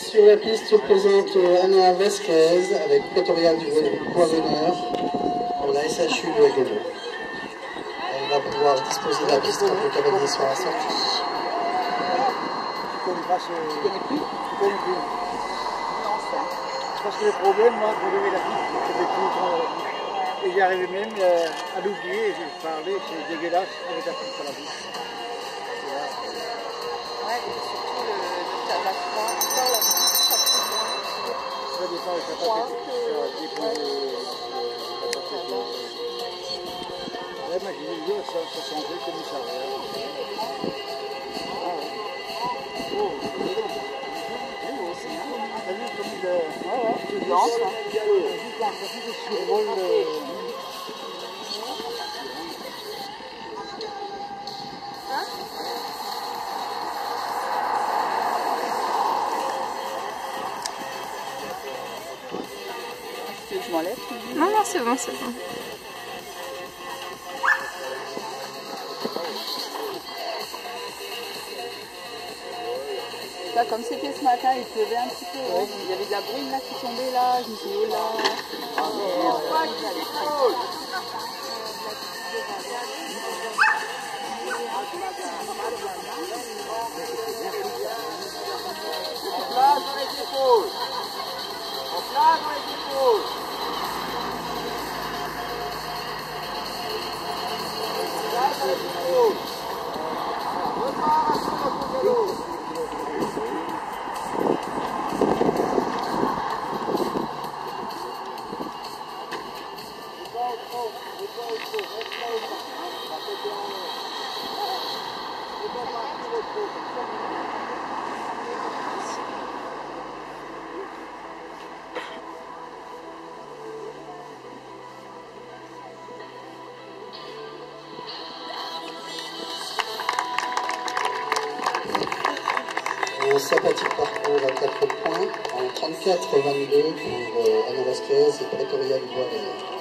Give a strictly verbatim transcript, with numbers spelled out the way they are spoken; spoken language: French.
Sur la piste se présente Ana Vasquez avec Pretoria du Bois-Veneur pour la S H U de Haguenau. Elle va pouvoir disposer de la piste quand le cavalier sera sorti. Tu connais pas ce... Tu connais plus Tu connais plus. Non, ça. Parce que le problème, moi, pour lever la piste, c'était tout. Et j'arrivais même euh, à l'oublier, je parlais, c'est dégueulasse avec la piste à la bouche. Ouais, et surtout le, le tabac froid, encore la piste, ça fait moins. Ça dépend, ça Froid pas que... dépend Ouais. de la tabac. Ouais, mais j'ai dit, ça, ça sentait comme ça. Ah ouais. Oh, c'est bon. T'as vu comme il est... Ouais, ouais. C'est dense, hein. Juste quand ça fait des survols... Je m'enlève. Non, non, c'est bon, c'est bon. Là, comme c'était ce matin, il pleuvait un petit peu. Ouais. Il y avait de la bruine là qui tombait là. Je me suis dit, oh là. Oh, merde. En place dans les épaules. En place dans les épaules. En place dans les épaules. Repars à son galop. Un sympathique parcours à quatre points en trente-quatre vingt-deux pour Ana Vasquez et Pretoria du Bois-Veneur.